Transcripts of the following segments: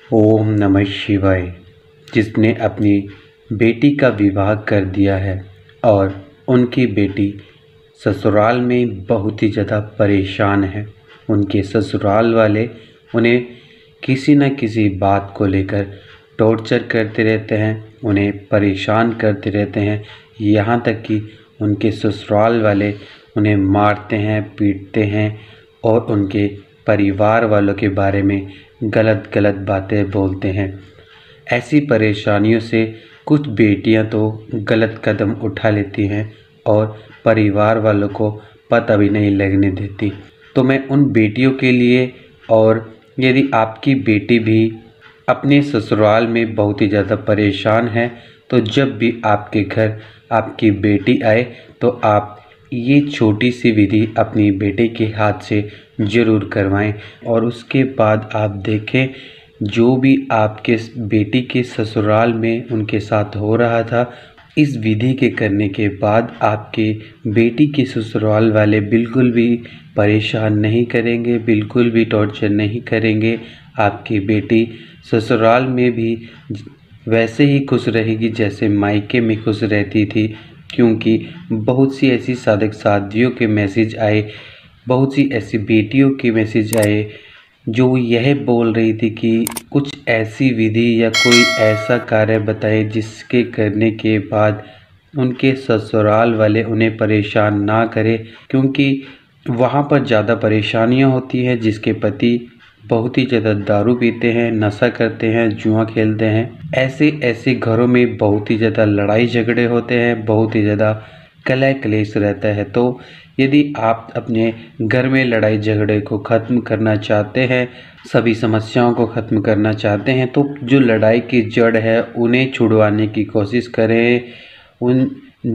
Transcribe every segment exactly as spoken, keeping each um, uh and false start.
ओम नमः शिवाय। जिसने अपनी बेटी का विवाह कर दिया है और उनकी बेटी ससुराल में बहुत ही ज़्यादा परेशान है। उनके ससुराल वाले उन्हें किसी न किसी बात को लेकर टॉर्चर करते रहते हैं, उन्हें परेशान करते रहते हैं। यहाँ तक कि उनके ससुराल वाले उन्हें मारते हैं, पीटते हैं और उनके परिवार वालों के बारे में गलत गलत बातें बोलते हैं। ऐसी परेशानियों से कुछ बेटियां तो गलत कदम उठा लेती हैं और परिवार वालों को पता भी नहीं लगने देती। तो मैं उन बेटियों के लिए, और यदि आपकी बेटी भी अपने ससुराल में बहुत ही ज़्यादा परेशान है, तो जब भी आपके घर आपकी बेटी आए तो आप ये छोटी सी विधि अपनी बेटे के हाथ से ज़रूर करवाएं। और उसके बाद आप देखें जो भी आपके बेटी के ससुराल में उनके साथ हो रहा था, इस विधि के करने के बाद आपके बेटी के ससुराल वाले बिल्कुल भी परेशान नहीं करेंगे, बिल्कुल भी टॉर्चर नहीं करेंगे। आपकी बेटी ससुराल में भी वैसे ही खुश रहेगी जैसे मायके में खुश रहती थी। क्योंकि बहुत सी ऐसी साधक साधियों के मैसेज आए, बहुत सी ऐसी बेटियों के मैसेज आए जो यह बोल रही थी कि कुछ ऐसी विधि या कोई ऐसा कार्य बताए जिसके करने के बाद उनके ससुराल वाले उन्हें परेशान ना करें। क्योंकि वहाँ पर ज़्यादा परेशानियाँ होती हैं, जिसके पति बहुत ही ज़्यादा दारू पीते हैं, नशा करते हैं, जुआ खेलते हैं। ऐसे ऐसे घरों में बहुत ही ज़्यादा लड़ाई झगड़े होते हैं, बहुत ही ज़्यादा कलह क्लेश रहता है। तो यदि आप अपने घर में लड़ाई झगड़े को ख़त्म करना चाहते हैं, सभी समस्याओं को ख़त्म करना चाहते हैं, तो जो लड़ाई की जड़ है उन्हें छुड़वाने की कोशिश करें। उन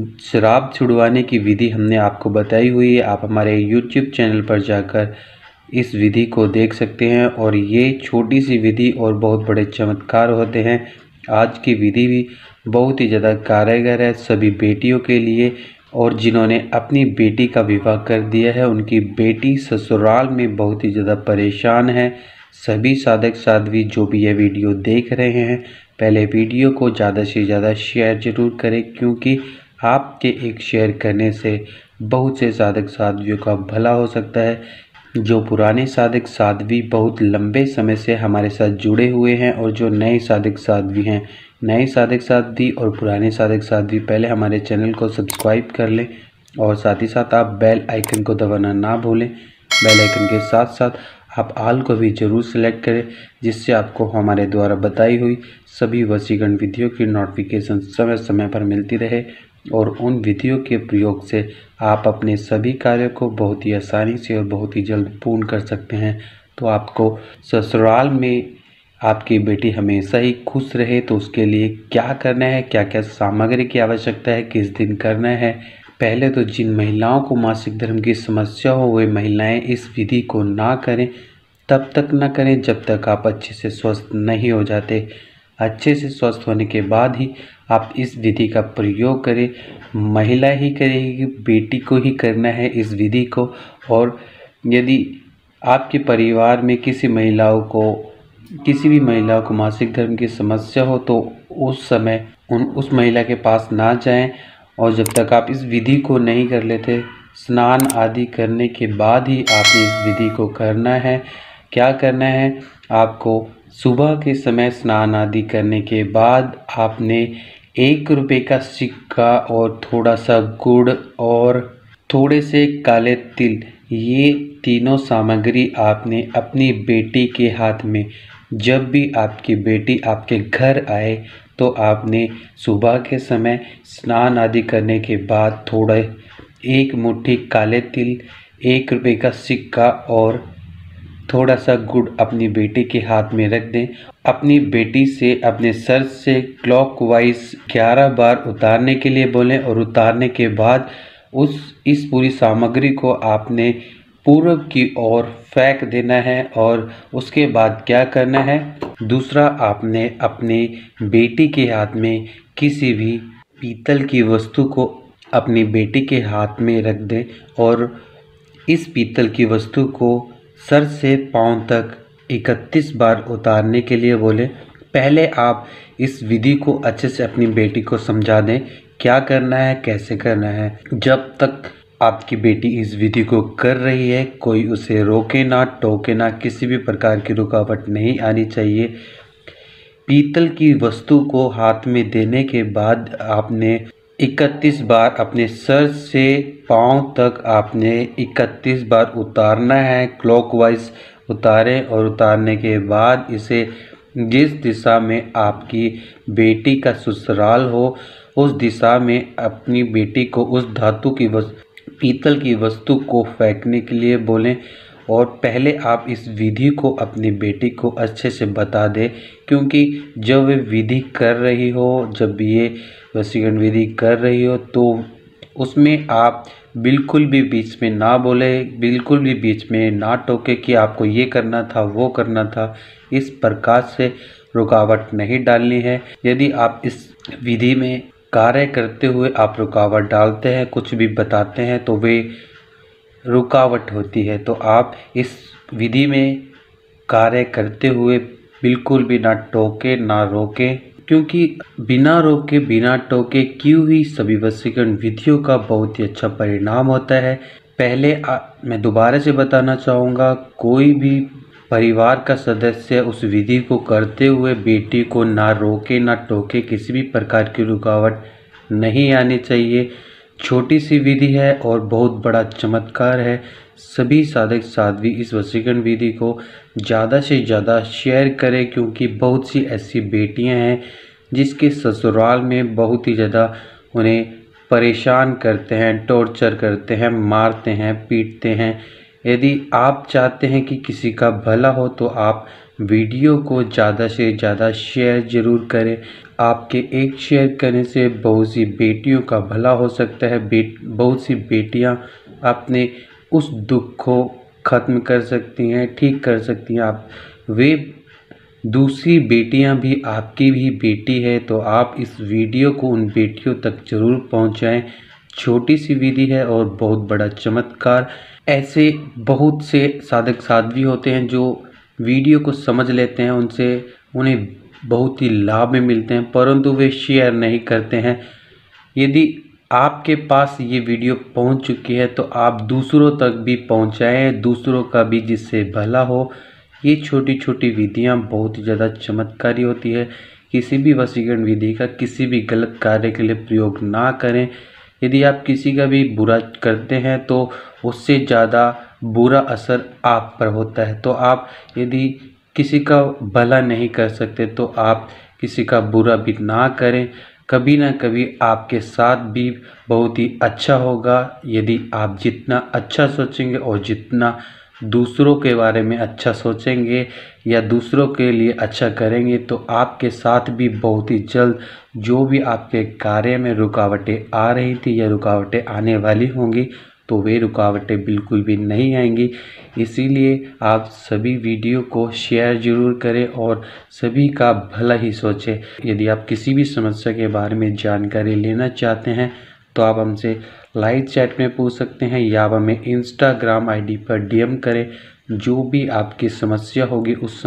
शराब छुड़वाने की विधि हमने आपको बताई हुई है। आप हमारे यूट्यूब चैनल पर जाकर इस विधि को देख सकते हैं। और ये छोटी सी विधि और बहुत बड़े चमत्कार होते हैं। आज की विधि भी बहुत ही ज़्यादा कारगर है सभी बेटियों के लिए। और जिन्होंने अपनी बेटी का विवाह कर दिया है, उनकी बेटी ससुराल में बहुत ही ज़्यादा परेशान है। सभी साधक साध्वी जो भी यह वीडियो देख रहे हैं, पहले वीडियो को ज़्यादा से ज़्यादा शेयर ज़रूर करें। क्योंकि आपके एक शेयर करने से बहुत से साधक साध्वियों का भला हो सकता है। जो पुराने साधक साध्वी बहुत लंबे समय से हमारे साथ जुड़े हुए हैं, और जो नए साधक साध्वी हैं, नए साधक साध्वी और पुराने साधक साध्वी पहले हमारे चैनल को सब्सक्राइब कर लें। और साथ ही साथ आप बेल आइकन को दबाना ना भूलें। बेल आइकन के साथ साथ आप आल को भी ज़रूर सेलेक्ट करें, जिससे आपको हमारे द्वारा बताई हुई सभी वशीकरण विधियों की नोटिफिकेशन समय समय पर मिलती रहे। और उन विधियों के प्रयोग से आप अपने सभी कार्यों को बहुत ही आसानी से और बहुत ही जल्द पूर्ण कर सकते हैं। तो आपको ससुराल में आपकी बेटी हमेशा ही खुश रहे, तो उसके लिए क्या करना है, क्या क्या सामग्री की आवश्यकता है, किस दिन करना है। पहले तो जिन महिलाओं को मासिक धर्म की समस्या हो, वे महिलाएं इस विधि को ना करें, तब तक ना करें जब तक आप अच्छे से स्वस्थ नहीं हो जाते। अच्छे से स्वस्थ होने के बाद ही आप इस विधि का प्रयोग करें। महिला ही करेगी, बेटी को ही करना है इस विधि को। और यदि आपके परिवार में किसी महिलाओं को किसी भी महिला को मासिक धर्म की समस्या हो, तो उस समय उन उस महिला के पास ना जाएं। और जब तक आप इस विधि को नहीं कर लेते, स्नान आदि करने के बाद ही आपने इस विधि को करना है। क्या करना है, आपको सुबह के समय स्नान आदि करने के बाद आपने एक रुपये का सिक्का और थोड़ा सा गुड़ और थोड़े से काले तिल, ये तीनों सामग्री आपने अपनी बेटी के हाथ में, जब भी आपकी बेटी आपके घर आए तो आपने सुबह के समय स्नान आदि करने के बाद थोड़ा एक मुट्ठी काले तिल, एक रुपये का सिक्का और थोड़ा सा गुड़ अपनी बेटी के हाथ में रख दें। अपनी बेटी से अपने सर से क्लॉकवाइज ग्यारह बार उतारने के लिए बोलें। और उतारने के बाद उस इस पूरी सामग्री को आपने पूर्व की ओर फेंक देना है। और उसके बाद क्या करना है, दूसरा आपने अपने बेटी के हाथ में किसी भी पीतल की वस्तु को अपनी बेटी के हाथ में रख दें। और इस पीतल की वस्तु को सर से पांव तक इकतीस बार उतारने के लिए बोले। पहले आप इस विधि को अच्छे से अपनी बेटी को समझा दें, क्या करना है, कैसे करना है। जब तक आपकी बेटी इस विधि को कर रही है, कोई उसे रोके ना, टोके ना, किसी भी प्रकार की रुकावट नहीं आनी चाहिए। पीतल की वस्तु को हाथ में देने के बाद आपने इकतीस बार अपने सर से पाँव तक आपने इकतीस बार उतारना है। क्लॉकवाइज उतारें और उतारने के बाद इसे जिस दिशा में आपकी बेटी का ससुराल हो, उस दिशा में अपनी बेटी को उस धातु की वस्तु पीतल की वस्तु को फेंकने के लिए बोलें। और पहले आप इस विधि को अपनी बेटी को अच्छे से बता दें, क्योंकि जब वे विधि कर रही हो, जब ये वशीकरण विधि कर रही हो, तो उसमें आप बिल्कुल भी बीच में ना बोले, बिल्कुल भी बीच में ना टोके कि आपको ये करना था, वो करना था। इस प्रकार से रुकावट नहीं डालनी है। यदि आप इस विधि में कार्य करते हुए आप रुकावट डालते हैं, कुछ भी बताते हैं, तो वे रुकावट होती है। तो आप इस विधि में कार्य करते हुए बिल्कुल भी ना टोके ना रोके, क्योंकि बिना रोके बिना टोके की हुई सभी वशीकरण विधियों का बहुत ही अच्छा परिणाम होता है। पहले आ, मैं दोबारा से बताना चाहूँगा, कोई भी परिवार का सदस्य उस विधि को करते हुए बेटी को ना रोके ना टोके, किसी भी प्रकार की रुकावट नहीं आनी चाहिए। छोटी सी विधि है और बहुत बड़ा चमत्कार है। सभी साधक साध्वी इस वशीकरण विधि को ज़्यादा से ज़्यादा शेयर करें, क्योंकि बहुत सी ऐसी बेटियां हैं जिसके ससुराल में बहुत ही ज़्यादा उन्हें परेशान करते हैं, टॉर्चर करते हैं, मारते हैं, पीटते हैं। यदि आप चाहते हैं कि किसी का भला हो, तो आप वीडियो को ज़्यादा से ज़्यादा शेयर ज़रूर करें। आपके एक शेयर करने से बहुत सी बेटियों का भला हो सकता है। बेट बहुत सी बेटियां अपने उस दुख को ख़त्म कर सकती हैं, ठीक कर सकती हैं। आप वे दूसरी बेटियां भी आपकी भी बेटी है, तो आप इस वीडियो को उन बेटियों तक जरूर पहुंचाएं। छोटी सी विधि है और बहुत बड़ा चमत्कार। ऐसे बहुत से साधक साध्वी होते हैं जो वीडियो को समझ लेते हैं, उनसे उन्हें बहुत ही लाभ में मिलते हैं, परंतु वे शेयर नहीं करते हैं। यदि आपके पास ये वीडियो पहुंच चुकी है, तो आप दूसरों तक भी पहुंचाएं, दूसरों का भी जिससे भला हो। ये छोटी छोटी विधियां बहुत ही ज़्यादा चमत्कारी होती है। किसी भी वशीकरण विधि का किसी भी गलत कार्य के लिए प्रयोग ना करें। यदि आप किसी का भी बुरा करते हैं, तो उससे ज़्यादा बुरा असर आप पर होता है। तो आप यदि किसी का भला नहीं कर सकते, तो आप किसी का बुरा भी ना करें। कभी ना कभी आपके साथ भी बहुत ही अच्छा होगा। यदि आप जितना अच्छा सोचेंगे और जितना दूसरों के बारे में अच्छा सोचेंगे या दूसरों के लिए अच्छा करेंगे, तो आपके साथ भी बहुत ही जल्द जो भी आपके कार्य में रुकावटें आ रही थी या रुकावटें आने वाली होंगी, तो वे रुकावटें बिल्कुल भी नहीं आएंगी। इसीलिए आप सभी वीडियो को शेयर ज़रूर करें और सभी का भला ही सोचें। यदि आप किसी भी समस्या के बारे में जानकारी लेना चाहते हैं, तो आप हमसे लाइव चैट में पूछ सकते हैं या आप हमें इंस्टाग्राम आईडी पर डीएम करें। जो भी आपकी समस्या होगी उस